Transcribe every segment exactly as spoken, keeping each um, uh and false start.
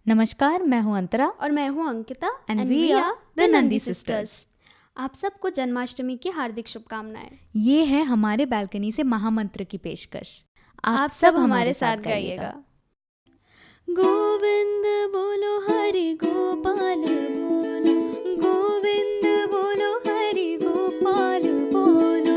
नमस्कार, मैं हूं अंतरा और मैं हूं Ankita and we are the Nandi sisters. आप सबको जन्माष्टमी की हार्दिक शुभकामनाएं। ये है हमारे बालकनी से महामंत्र की पेशकश। आप, आप सब हमारे साथ गाइएगा। गोविंद बोलो हरि गोपाल बोलो, गोविंद बोलो हरि गोपाल बोलो,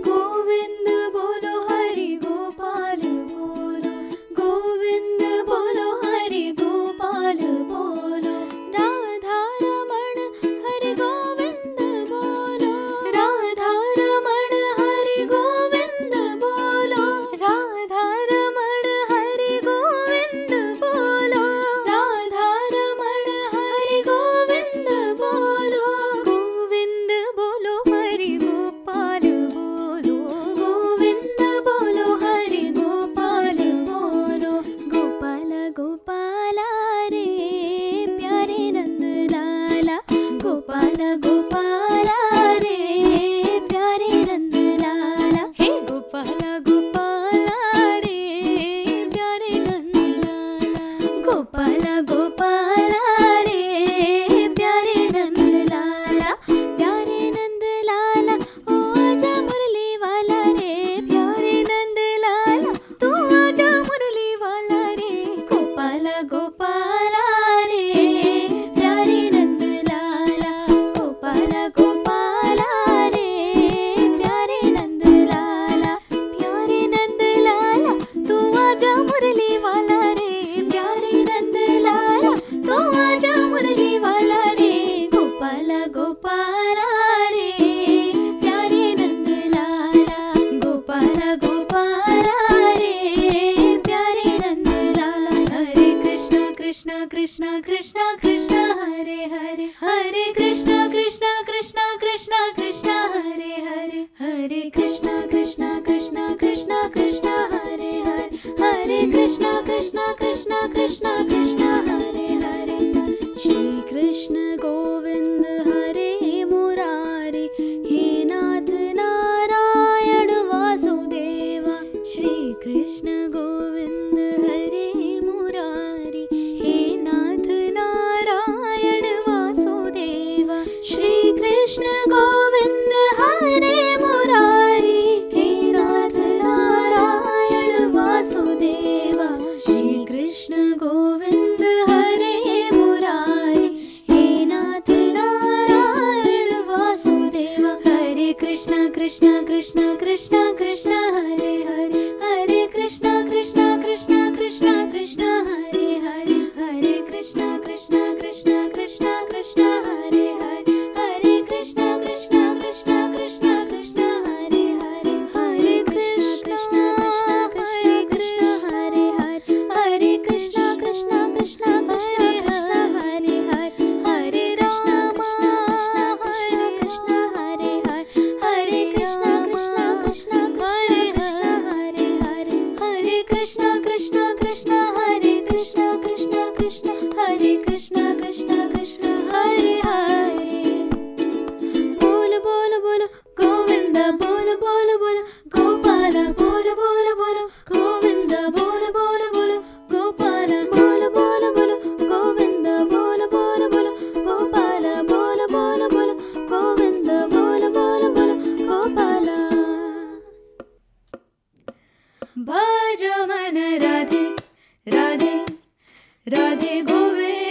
गोविंद बोलो हरि गोपाल बोलो, गोविंद बोलो हरि गोपाल बोलो, राधा रमण हरि गोविंद बोलो, राधा रमण हरि गोविंद बोलो, राधा रमण हरि गोविंद बोलो, राधा रमण हरि गोविंद बोलो, गोविंद बोलो हरि गोपाल बोलो, गोविंद बोलो हरि गोपाल बोलो, गोपाल गोपाला रे प्यारे नंद लाला, गोपाल गोपाला रे प्यारे नंद लाला, हे गोपाल गोपाला रे प्यारे नंद लाला, गोपाल गोपाला रे प्यारे नंद लाला, प्यारे नंद लाला ओ आजा मुरली वाला रे, प्यारे नंद लाला तू आजा मुरली वाला रे, गोपाल गोपाला रे प्यारे नंद लाला, गोपाल गोपाला रे प्यारे नंद लाला, प्यारे नंद लाला तू आजा मुरली वाला रे, प्यारे नंद लाला तू आजा मुरली वाला रे, गोपाल गोपाला रे प्यारे नंद लाला, गोपाल गोपाला रे प्यारे नंद लाला, हरे कृष्णा कृष्णा कृष्णा कृष्णा कृष्णा हरे हरे, हरे कृष्णा कृष्णा कृष्णा कृष्णा कृष्णा हरे हरे, हरे कृष्णा कृष्णा कृष्णा कृष्णा कृष्णा हरे हरे, हरे कृष्णा कृष्णा कृष्णा कृष्णा कृष्णा हरे हरे, श्री कृष्ण गोविंद हरे मुरारी, हे नाथ नारायण वासुदेवा, श्री कृष्ण गोविंद हरे मुरारी, हे नाथ नारायण वासुदेवा, श्री कृष्ण गोविंद हरे मुरारी, हे नाथ नारायण वासुदेवा, श्री कृष्ण गोविंद हरे मुरारी, हे नाथ नारायण वासुदेवा, हरे कृष्णा कृष्णा कृष्णा कृष्णा कृष्णा हरे हरे, हरे कृष्णा कृष्णा कृष्णा कृष्णा कृष्णा हरे हरे, हरे कृष्णा कृष्णा कृष्णा कृष्णा कृष्णा हरे हरे, हरे कृष्णा कृष्णा कृष्णा कृष्णा कृष्णा हरे हरे, हरे कृष्णा कृष्णा कृष्णा कृष्णा हरे हरे, हरे कृष्णा कृष्णा कृष्णा कृष्णा कृष्णा हरे हरे, हरे राम हरे कृष्णा हरे हरे, हरे कृष्णा कृष्णा कृष्णा हरे कृष्णा हरे हरे, हरे कृष्णा कृष्णा कृष्णा हरे कृष्णा कृष्णा कृष्णा हरे कृष्णा कृष्णा कृष्णा हरे हरे, बोल बोल बोल गोविंद बोल बोल बोल, गोपाल बोल बोल बोल, गोविंद बोल बोल बोल, गोपाल बोल बोल बोल, गोविंद बोल बोल बोल, गोपाल बोल बोल बोल, गोविंद बोल बोल बोल, गोपाल। भज मन राधे राधे राधे गोविंद